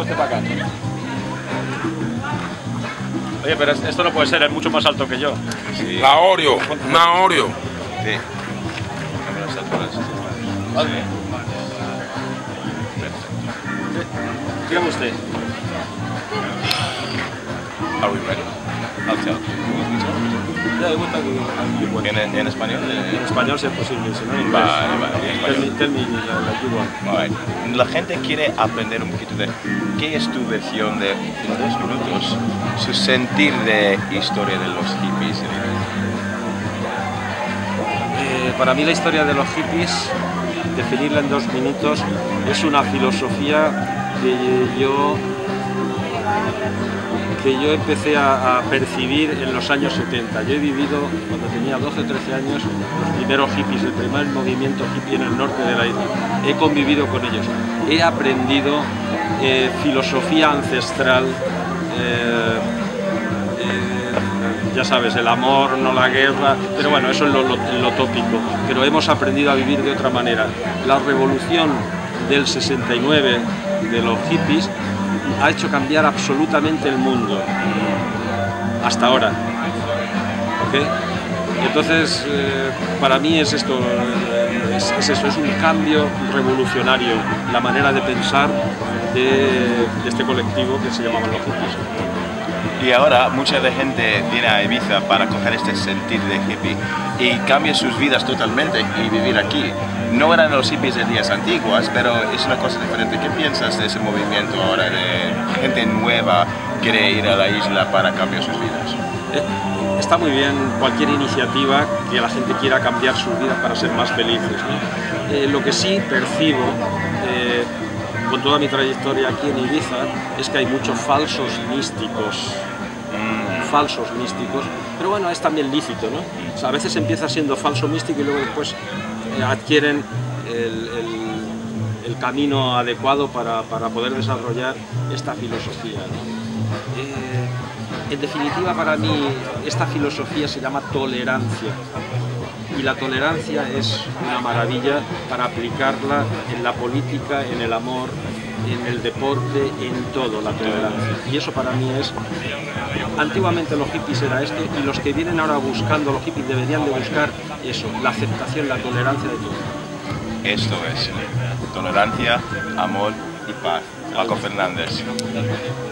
venga usted para acá. Oye, pero esto no puede ser, es mucho más alto que yo. Sí. La Oreo, una Oreo. Sí. Vale. Dígame usted. Are we ready? I'll tell. ¿En español? En español si es posible, si no en inglés. Vale. Tell me like you want. Right. La gente quiere aprender un poquito de qué es tu versión de, en 2 minutos, su sentir de historia de los hippies. Para mí la historia de los hippies, definirla en 2 minutos, es una filosofía que yo empecé a percibir en los años 70. Yo he vivido, cuando tenía 12 o 13 años, los primeros hippies, el primer movimiento hippie en el norte de la isla. He convivido con ellos. He aprendido filosofía ancestral, ya sabes, el amor, no la guerra, pero bueno, eso es lo tópico. Pero hemos aprendido a vivir de otra manera. La revolución del 69 de los hippies ha hecho cambiar absolutamente el mundo, hasta ahora. ¿Okay? Entonces, para mí es esto, es eso, es un cambio revolucionario, la manera de pensar de este colectivo que se llamaban los hippies. Y ahora mucha de gente viene a Ibiza para coger este sentir de hippie y cambia sus vidas totalmente y vivir aquí. No eran los hippies de días antiguas, pero es una cosa diferente. ¿Qué piensas de ese movimiento ahora de gente nueva que quiere ir a la isla para cambiar sus vidas? Está muy bien cualquier iniciativa que la gente quiera cambiar sus vidas para ser más felices, ¿no? Lo que sí percibo con toda mi trayectoria aquí en Ibiza es que hay muchos falsos místicos, pero bueno, es también lícito, ¿no? O sea, a veces empieza siendo falso místico y luego después adquieren el camino adecuado para poder desarrollar esta filosofía, ¿no? En definitiva, para mí, esta filosofía se llama tolerancia. Y la tolerancia es una maravilla para aplicarla en la política, en el amor, en el deporte, en todo, la tolerancia. Y eso para mí es... Antiguamente los hippies era esto, y los que vienen ahora buscando, los hippies deberían de buscar eso, la aceptación, la tolerancia de todo. Esto es tolerancia, amor y paz. Paco Fernández.